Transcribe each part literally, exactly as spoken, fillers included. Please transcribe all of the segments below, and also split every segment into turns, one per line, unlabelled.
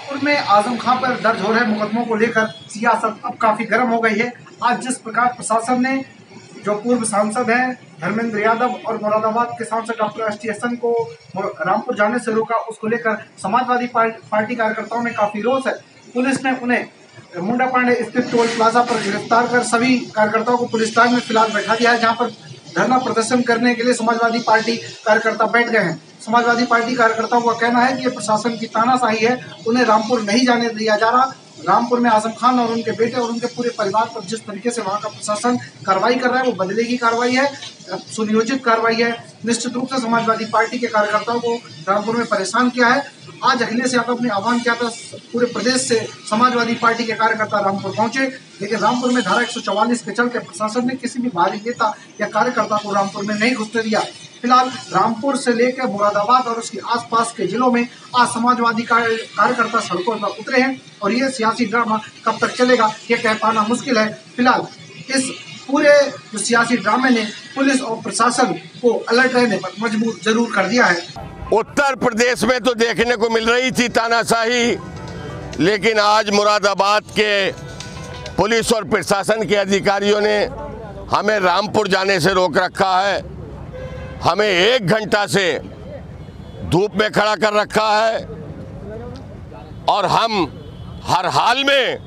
रामपुर में आजम खां पर दर्ज हो रहे मुकदमों को लेकर सियासत अब काफी गर्म हो गई है। आज जिस प्रकार प्रशासन ने जो पूर्व सांसद हैं धर्मेंद्र यादव और मुरादाबाद के सांसद डॉक्टर एस टी हसन को रामपुर जाने से रोका, उसको लेकर समाजवादी पार्टी कार्यकर्ताओं में काफी रोष है। पुलिस ने उन्हें मुंडा पांडे स्थित टोल प्लाजा पर गिरफ्तार कर सभी कार्यकर्ताओं को पुलिस लाइन में फिलहाल बैठा दिया है, जहां पर धरना प्रदर्शन करने के लिए समाजवादी पार्टी कार्यकर्ता बैठ गए हैं। समाजवादी पार्टी कार्यकर्ताओं का कहना है कि ये प्रशासन की तानाशाही है, उन्हें रामपुर नहीं जाने दिया जा रहा। रामपुर में आजम खान और उनके बेटे और उनके पूरे परिवार पर जिस तरीके से वहां का प्रशासन कार्रवाई कर रहा है वो बदले की कार्रवाई है, सुनियोजित कार्रवाई है। निश्चित रूप से समाजवादी पार्टी के कार्यकर्ताओं को रामपुर में परेशान किया है। आज अखिलेश यादव ने आह्वान किया था पूरे प्रदेश से समाजवादी पार्टी के कार्यकर्ता रामपुर पहुंचे, लेकिन रामपुर में धारा एक सौ चौवालीस के चलते प्रशासन ने किसी भी बाहरी नेता या कार्यकर्ता को रामपुर में नहीं घुसने दिया। फिलहाल रामपुर से लेकर मुरादाबाद और उसके आसपास के जिलों में आज समाजवादी कार्यकर्ता सड़कों पर उतरे हैं और ये सियासी ड्रामा कब तक चलेगा ये कह पाना मुश्किल है। फिलहाल इस पूरे जो सियासी ड्रामे ने पुलिस और प्रशासन को अलर्ट रहने पर मजबूर जरूर कर दिया है।
उत्तर प्रदेश में तो देखने को मिल रही थी तानाशाही, लेकिन आज मुरादाबाद के पुलिस और प्रशासन के अधिकारियों ने हमें रामपुर जाने से रोक रखा है। हमें एक घंटा से धूप में खड़ा कर रखा है और हम हर हाल में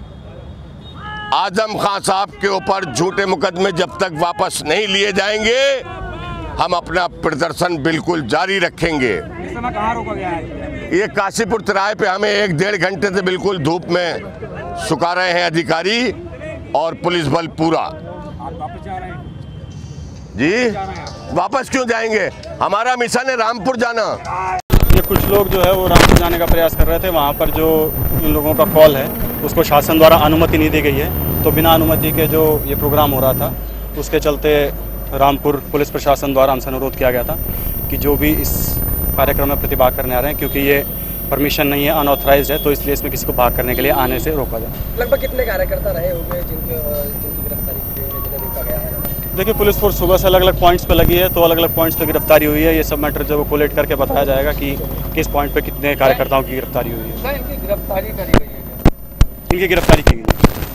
आजम खान साहब के ऊपर झूठे मुकदमे जब तक वापस नहीं लिए जाएंगे हम अपना प्रदर्शन बिल्कुल जारी रखेंगे।
इस समय कहाँ रोका गया है?
ये काशीपुर तिराहे पे हमें एक डेढ़ घंटे से बिल्कुल धूप में सुखा रहे हैं अधिकारी और पुलिस बल पूरा।
आप वापस जा रहे हैं?
जी वापस क्यों जाएंगे, हमारा मिशन है रामपुर जाना।
ये कुछ लोग जो है वो रामपुर जाने का प्रयास कर रहे थे, वहाँ पर जो इन लोगों का कॉल है उसको शासन द्वारा अनुमति नहीं दी गई है, तो बिना अनुमति के जो ये प्रोग्राम हो रहा था उसके चलते रामपुर पुलिस प्रशासन द्वारा हमसे अनुरोध किया गया था कि जो भी इस कार्यक्रम में प्रतिभाग करने आ रहे हैं, क्योंकि ये परमिशन नहीं है, अनऑथराइज्ड है, तो इसलिए इसमें किसी को भाग करने के लिए आने से रोका जाए।
लगभग कितने कार्यकर्ता रहे होंगे जिनके जिनकी गिरफ्तारी की गई है, जिन्हें रोका गया है?
देखिए पुलिस फोर्स सुबह से अलग अलग पॉइंट्स पे लगी है, तो अलग अलग पॉइंट्स पे गिरफ्तारी हुई है। ये सब मैटर जो कोलेक्ट करके बताया जाएगा कि किस पॉइंट पे कितने कार्यकर्ताओं की गिरफ्तारी हुई है।
इनकी गिरफ्तारी करी गई है?
इनकी गिरफ्तारी की गई है।